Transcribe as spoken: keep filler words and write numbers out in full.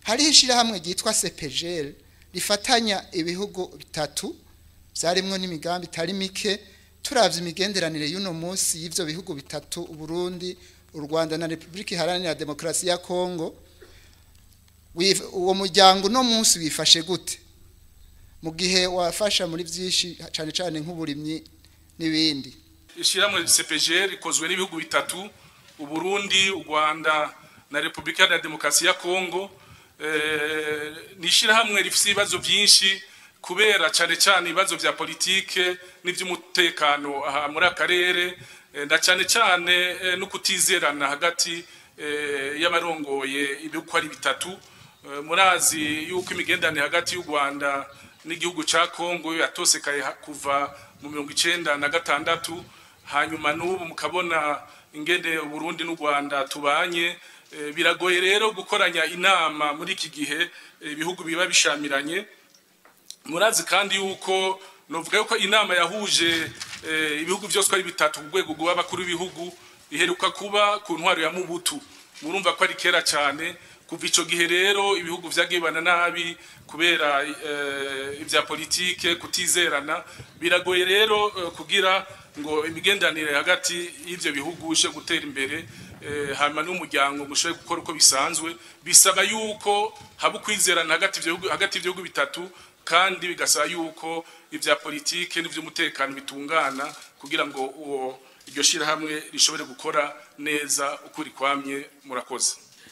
hariho ishirahamwe ryitwa C P G L rifatanya ibihugu bitatu vyarimwo n'imigambi itari mike turavye imigenderanire y'uno munsi y'ivyo bihugu bitatu Burundi u Rwanda na Republika Iharanira Demokarasi ya Kongo. Uwo muryango no munsi wifashe gute mu gihe wafasha muri vyinshi cyane cyane nk'uburimyi n'ibindi? Ishiramwe C P G L rikozwe n'ibihugu bitatu u Burundi, u Rwanda na Republika ya Demokarasi ya Kongo. Eh, nishira hamwe rifise ibibazo byinshi kubera cyane cyane ibibazo vya politike n'ivy'umutekano aha muri akarere, nda cyane cyane eh, no kutizerana hagati eh, y'abarongoye ibihugu ari bitatu. Eh, murazi yuko imigendane hagati y'u Rwanda n'igihugu ca Kongo yatosekaye kuva mu mirongo icenda na gatandatu, hanyuma n'ubu mukabona ingende u Burundi n'u Rwanda tubanye. E, biragoye rero gukoranya inama muri iki gihe ibihugu e, biba bishamiranye. Murazi kandi yuko novuga yuko inama yahuje e, ibihugu byose ari bitatu ku rwego rw'abakuru b'ibihugu iheruka kuba ku ntwaro ya Mobutu. Murumva ko ari kera cyane. Kuva ico gihe rero ibihugu vyagibana nabi kubera e, ivya politike kutizerana. Biragoye rero e, kugira ngo imigendanire hagati y'ivyo bihugu ushe gutera imbere. Eh, hama n'umuryango mushoye gukora uko bisanzwe, bisaba yuko haba kwizerana hagati y'ivyo hagati y'ivyo bitatu, kandi bigasaba yuko ivya politike n'ivy'umutekano bitungana kugira ngo uwo iryo shira hamwe rishobore gukora neza ukuri kwamye. Murakoze.